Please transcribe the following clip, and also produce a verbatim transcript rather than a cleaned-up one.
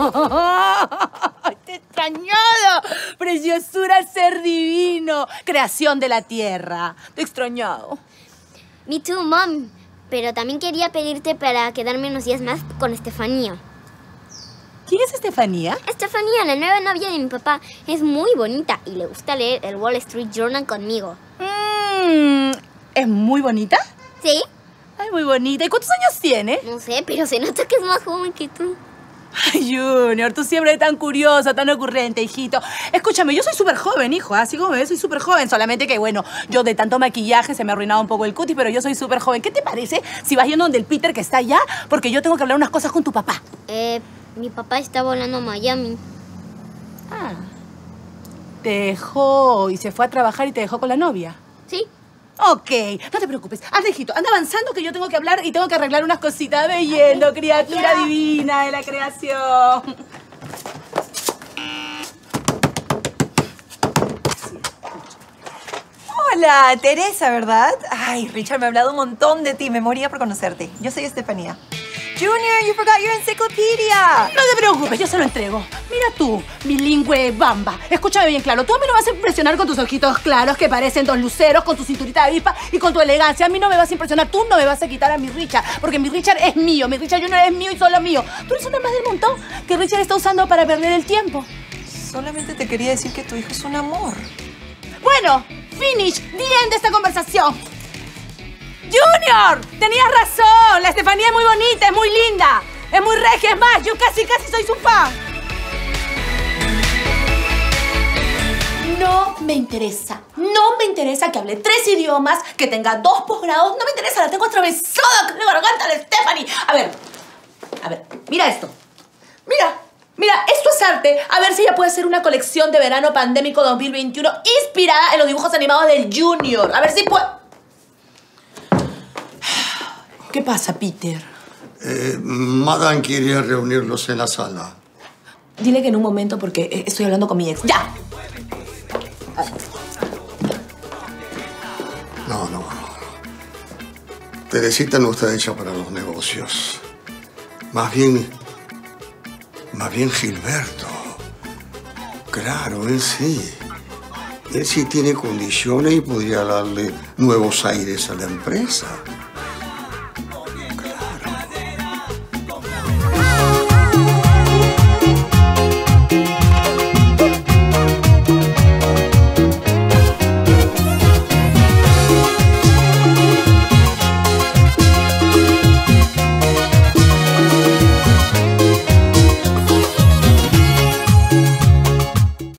¡Te he extrañado! Preciosura, ser divino. Creación de la tierra. Te he extrañado. Me too, Mom. Pero también quería pedirte para quedarme unos días más con Estefanía. ¿Quién es Estefanía? Estefanía, la nueva novia de mi papá. Es muy bonita y le gusta leer el Wall Street Journal conmigo. Mm, ¿Es muy bonita? ¿Sí? Ay, muy bonita. ¿Y cuántos años tiene? No sé, pero se nota que es más joven que tú. Ay, Junior, tú siempre tan curioso, tan ocurrente, hijito. Escúchame, yo soy súper joven, hijo, así como me ves, soy súper joven. Solamente que, bueno, yo de tanto maquillaje se me ha arruinado un poco el cutis, pero yo soy súper joven. ¿Qué te parece si vas yendo donde el Peter que está allá? Porque yo tengo que hablar unas cosas con tu papá. Eh, mi papá está volando a Miami. Ah. Te dejó y se fue a trabajar y te dejó con la novia. Sí. Ok, no te preocupes. Anda, hijito, anda avanzando que yo tengo que hablar y tengo que arreglar unas cositas. Ve yendo, criatura Adiós. divina de la creación. Hola, Teresa, ¿verdad? Ay, Richard me ha hablado un montón de ti. Me moría por conocerte. Yo soy Estefanía. Junior, you forgot your encyclopedia. No te preocupes, yo se lo entrego. Mira tú, bilingüe bamba. Escúchame bien claro, tú a mí no me vas a impresionar con tus ojitos claros que parecen dos luceros, con tu cinturita de avispa y con tu elegancia. A mí no me vas a impresionar, tú no me vas a quitar a mi Richard, porque mi Richard es mío, mi Richard Junior es mío y solo mío. Tú eres una más del montón que Richard está usando para perder el tiempo. Solamente te quería decir que tu hijo es un amor. Bueno, finish, the end de esta conversación. Junior, tenías razón, la Estefanía es muy bonita, es muy linda, es muy regia, es más, yo casi, casi soy su fan. No me interesa, no me interesa que hable tres idiomas, que tenga dos posgrados, no me interesa, la tengo atravesada con la garganta de Stephanie. A ver, a ver, mira esto, mira. Mira, esto es arte. A ver si ella puede hacer una colección de verano pandémico dos mil veintiuno inspirada en los dibujos animados del Junior. A ver si puede... ¿Qué pasa, Peter? Eh, Madame quiere reunirlos en la sala. Dile que en un momento porque estoy hablando con mi ex. ¡Ya! No, no, no. Teresita no está hecha para los negocios. Más bien... Más bien Gilberto. Claro, él sí. Él sí tiene condiciones y podría darle nuevos aires a la empresa.